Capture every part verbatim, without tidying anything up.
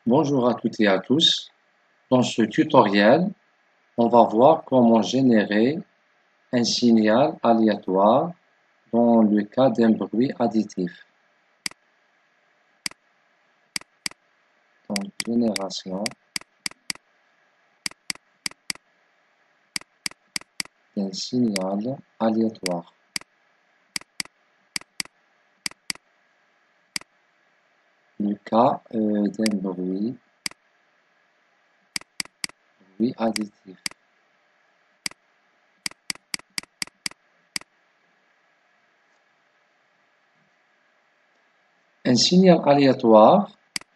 Bonjour à toutes et à tous. Dans ce tutoriel, on va voir comment générer un signal aléatoire dans le cas d'un bruit additif. Donc, génération d'un signal aléatoire. Le cas euh, d'un bruit, bruit additif. Un signal aléatoire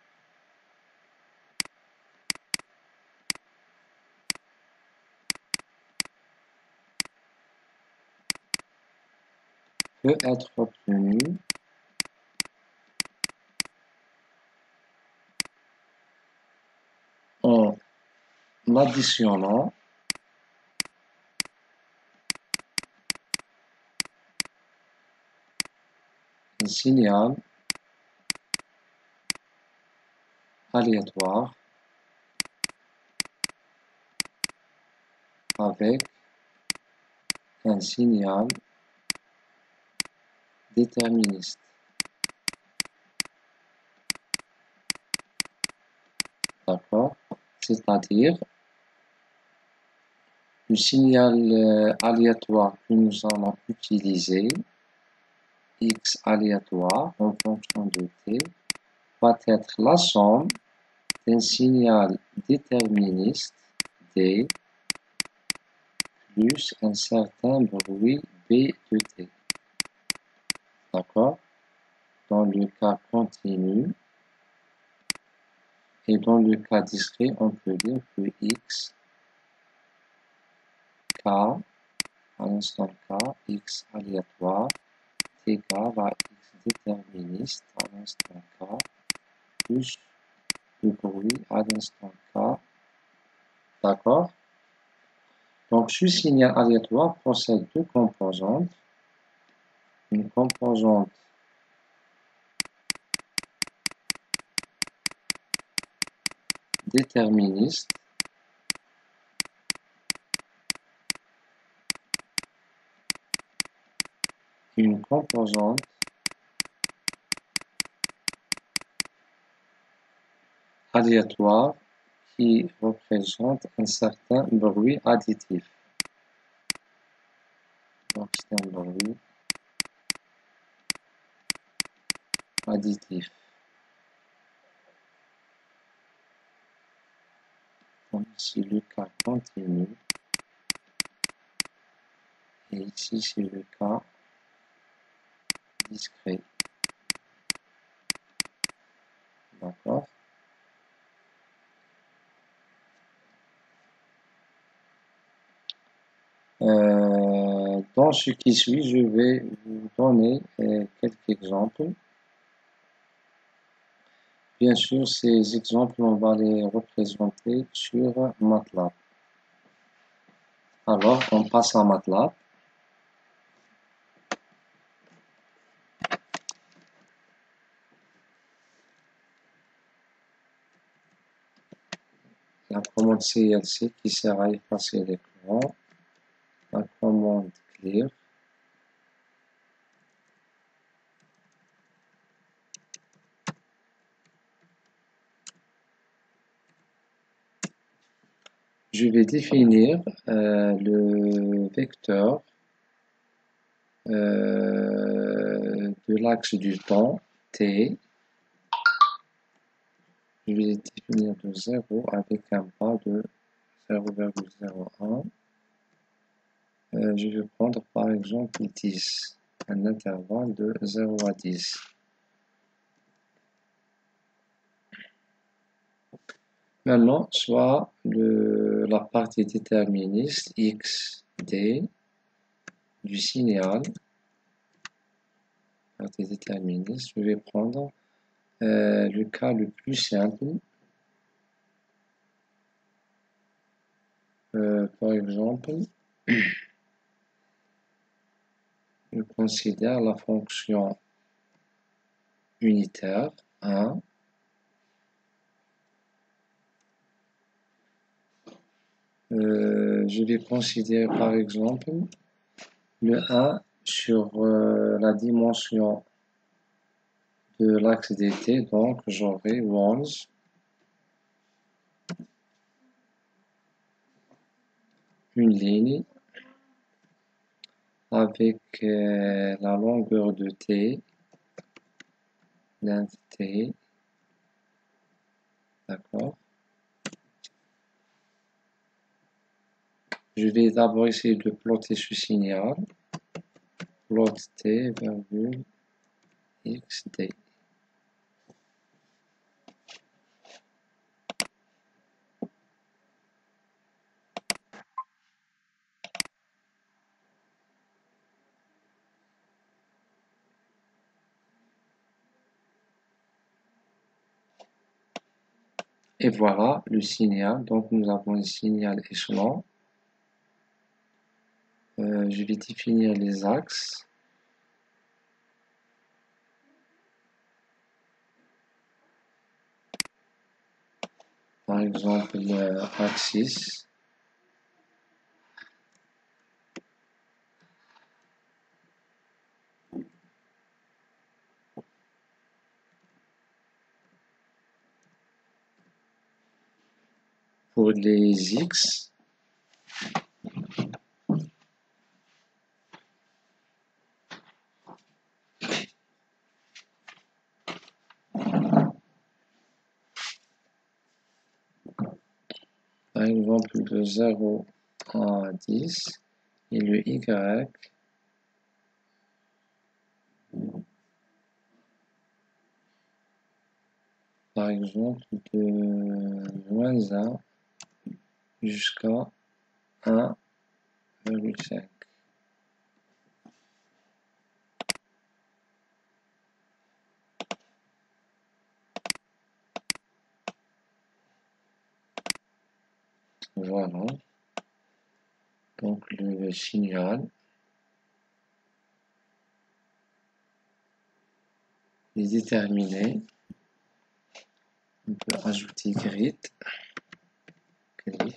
peut être obtenu en additionnant un signal aléatoire avec un signal déterministe. D'accord? C'est-à-dire, le signal euh, aléatoire que nous allons utiliser, x aléatoire en fonction de t, va être la somme d'un signal déterministe d plus un certain bruit b de t. D'accord? Dans le cas continu et dans le cas discret, on peut dire que x, k, à l'instant k, x aléatoire, tk va x déterministe à l'instant k, plus le bruit à l'instant k. D'accord? Donc, ce signal aléatoire possède deux composantes. Une composante déterministe et une composante aléatoire qui représente un certain bruit additif. Donc, c'est un bruit additif. Donc, ici, le cas continu. Et ici, c'est le cas discret. D'accord? Euh, dans ce qui suit, je vais vous donner euh, quelques exemples. Bien sûr, ces exemples, on va les représenter sur MATLAB. Alors, on passe à MATLAB. La commande C L C qui sert à effacer l'écran. La commande clear. Je vais définir euh, le vecteur euh, de l'axe du temps t. Je vais définir de zéro avec un pas de zéro virgule zéro un. Euh, je vais prendre par exemple dix, un intervalle de zéro à dix. Maintenant, soit le, la partie déterministe x d du signal, partie déterministe, je vais prendre euh, le cas le plus simple. Euh, par exemple, je considère la fonction unitaire un Euh, je vais considérer par exemple le un sur euh, la dimension de l'axe D T, donc j'aurai onze, une ligne avec euh, la longueur de T, length T, d'accord. Je vais d'abord essayer de plotter ce signal, plot T, virgule, X D. Et voilà le signal. Donc nous avons un signal échelon. Euh, je vais définir les axes. Par exemple, axis. Pour les X, par exemple de zéro à dix, et le Y, par exemple de moins un jusqu'à un virgule cinq. Voilà. Donc le signal est déterminé. On peut ajouter grid. Grid.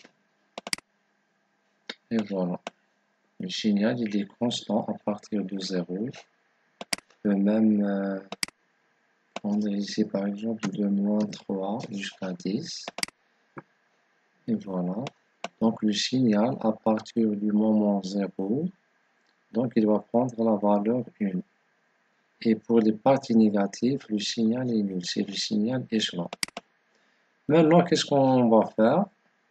Et voilà. Le signal il est constant à partir de zéro. On peut même euh, prendre ici par exemple de moins trois jusqu'à dix. Et voilà. Donc le signal à partir du moment zéro, donc il va prendre la valeur un. Et pour les parties négatives, le signal est nul, c'est le signal échelon. Maintenant, qu'est-ce qu'on va faire?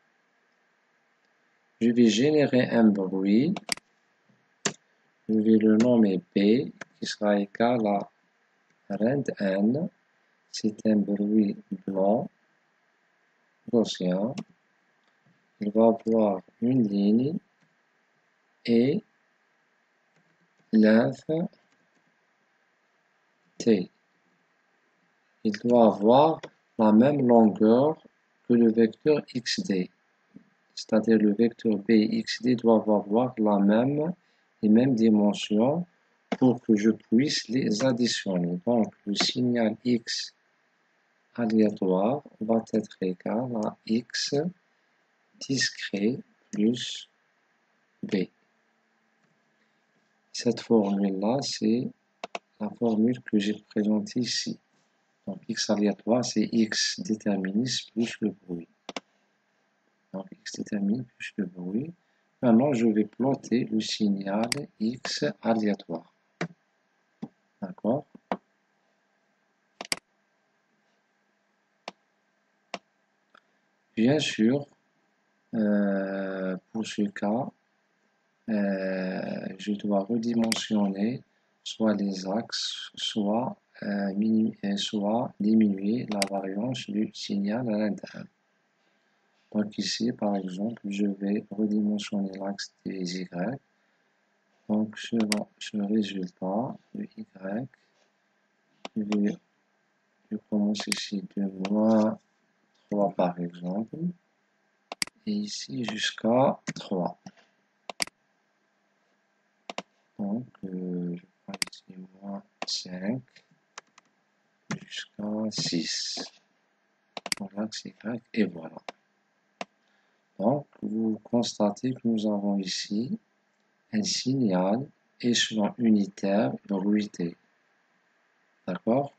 Je vais générer un bruit, je vais le nommer P, qui sera égal à rend n, c'est un bruit blanc, gaussien, il va avoir une ligne et length T. Il doit avoir la même longueur que le vecteur X D. C'est-à-dire le vecteur B X D doit avoir la même et même dimension pour que je puisse les additionner. Donc le signal X aléatoire va être égal à X discret plus B. Cette formule-là, c'est la formule que j'ai présentée ici. Donc X aléatoire, c'est X déterministe plus le bruit. Donc X détermine plus le bruit. Maintenant, je vais plotter le signal X aléatoire. D'accord? Bien sûr, euh, pour ce cas, euh, je dois redimensionner soit les axes, soit, euh, soit diminuer la variance du signal à l'interne. Donc ici, par exemple, je vais redimensionner l'axe des Y. Donc selon ce résultat, le Y, je vais je commence ici de moins trois par exemple, et ici jusqu'à trois. Donc, euh, je prends ici moins cinq jusqu'à six. Voilà, c'est Y, et voilà. Donc, vous constatez que nous avons ici un signal échelon unitaire bruité. D'accord?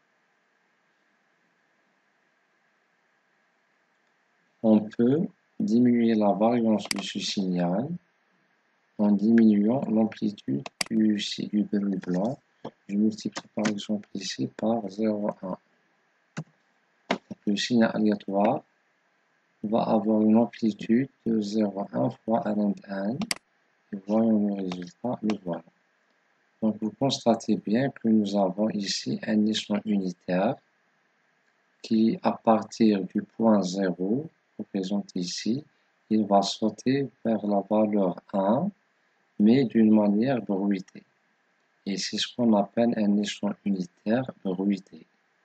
On peut diminuer la variance de ce signal en diminuant l'amplitude du, du bruit blanc. Je multiplie par exemple ici par zéro virgule un. Le signal aléatoire va avoir une amplitude de zéro virgule un fois Ln un. Et voyons le résultat, le voilà. Donc vous constatez bien que nous avons ici un échelon unitaire qui, à partir du point zéro, représenté ici, il va sauter vers la valeur un, mais d'une manière bruitée. Et c'est ce qu'on appelle un échelon unitaire bruité.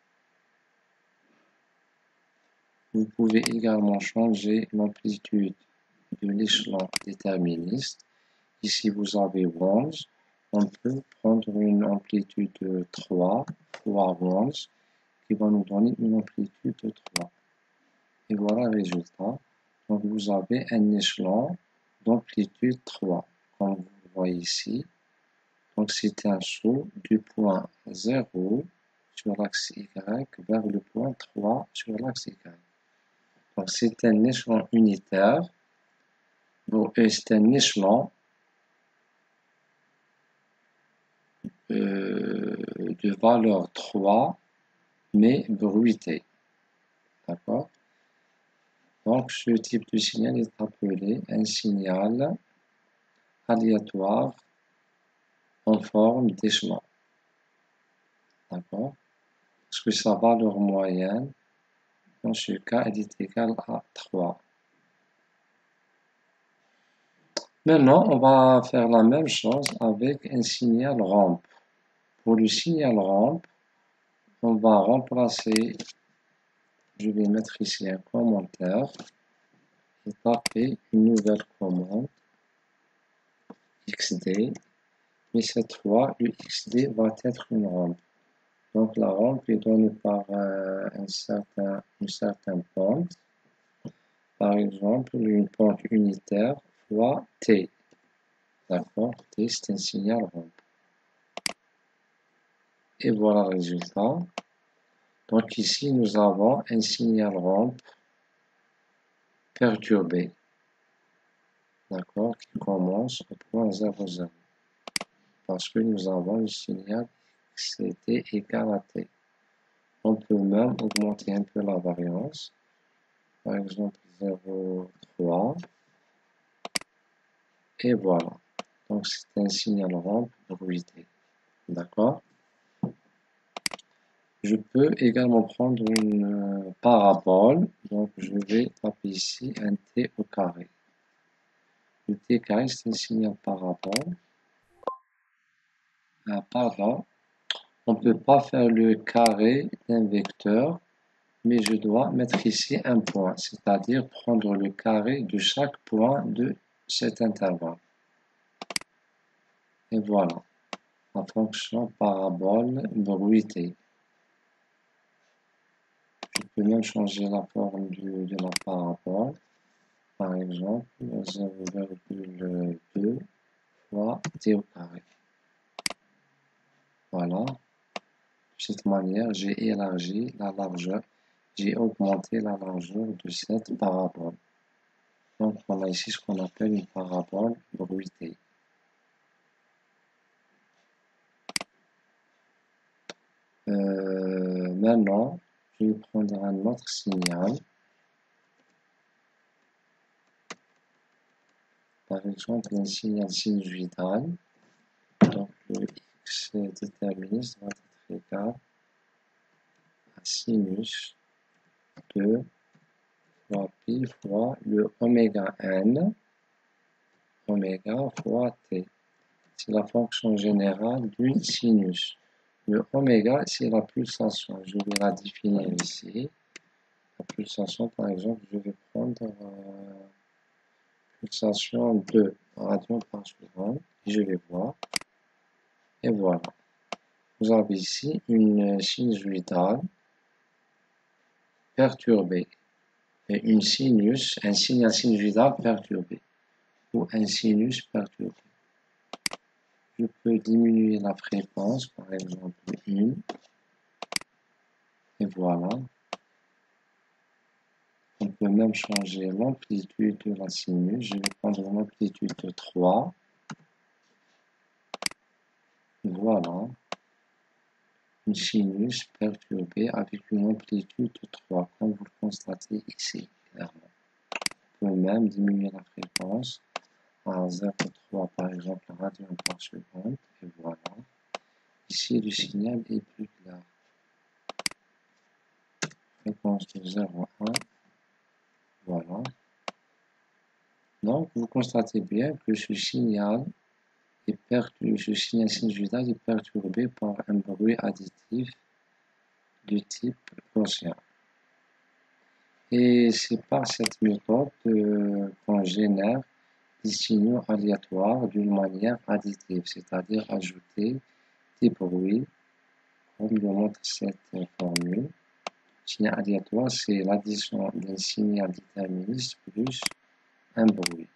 Vous pouvez également changer l'amplitude de l'échelon déterministe. Ici, vous avez onze. On peut prendre une amplitude de trois fois onze qui va nous donner une amplitude de trois. Et voilà le résultat. Donc, vous avez un échelon d'amplitude trois, comme vous le voyez ici. Donc, c'est un saut du point zéro sur l'axe Y vers le point trois sur l'axe Y. Donc, c'est un échelon unitaire. Bon, c'est un échelon euh, de valeur trois, mais bruité. D'accord? Donc, ce type de signal est appelé un signal aléatoire en forme d'échelon. D'accord? Parce que sa valeur moyenne, dans ce cas, elle est égale à trois. Maintenant, on va faire la même chose avec un signal rampe. Pour le signal rampe, on va remplacer, je vais mettre ici un commentaire et taper une nouvelle commande X D, mais cette fois, le X D va être une rampe. Donc la rampe est donnée par euh, un certain, une certaine pente, par exemple une pente unitaire fois T. D'accord? T, c'est un signal rampe. Et voilà le résultat. Donc ici, nous avons un signal rampe perturbé. D'accord? Qui commence au point zéro zéro. Parce que nous avons le signal X T égale à T. On peut même augmenter un peu la variance. Par exemple, zéro virgule trois. Et voilà. Donc, c'est un signal rampe bruité. D'accord? Je peux également prendre une parabole. Donc, je vais taper ici un T au carré. Le T carré, c'est un signal parabole. Ah, pardon. On ne peut pas faire le carré d'un vecteur, mais je dois mettre ici un point, c'est-à-dire prendre le carré de chaque point de cet intervalle. Et voilà, la fonction parabole bruitée. Je peux même changer la forme du, de la parabole. Par exemple, zéro virgule deux fois t au carré. Voilà. De cette manière, j'ai élargi la largeur, j'ai augmenté la largeur de cette parabole. Donc, on a ici ce qu'on appelle une parabole bruitée. Euh, maintenant, je vais prendre un autre signal. Par exemple, un signal sinusoïdal. Donc, le x déterministe va être égal à sinus de fois pi fois le oméga n, oméga fois t. C'est la fonction générale du sinus. Le oméga, c'est la pulsation. Je vais la définir ici. La pulsation, par exemple, je vais prendre euh, pulsation de radians par seconde. Je vais voir. Et voilà. Vous avez ici une sinusoïdale perturbée. une sinus, un signal sinusoïdal perturbé ou un sinus perturbé. Je peux diminuer la fréquence, par exemple une, et voilà. On peut même changer l'amplitude de la sinus. Je vais prendre l'amplitude de trois. Voilà. Une sinus perturbée avec une amplitude de trois, comme vous le constatez ici, clairement. On peut même diminuer la fréquence à zéro virgule trois, par exemple, radians par seconde, et voilà. Ici, le signal est plus clair. Fréquence de zéro virgule un, voilà. Donc, vous constatez bien que ce signal est perturbé, ce signal sinusoïdal est perturbé par un bruit additif de type gaussien. Et c'est par cette méthode euh, qu'on génère des signaux aléatoires d'une manière additive, c'est-à-dire ajouter des bruits, comme le montre cette formule. Signal aléatoire, c'est l'addition d'un signal déterministe plus un bruit.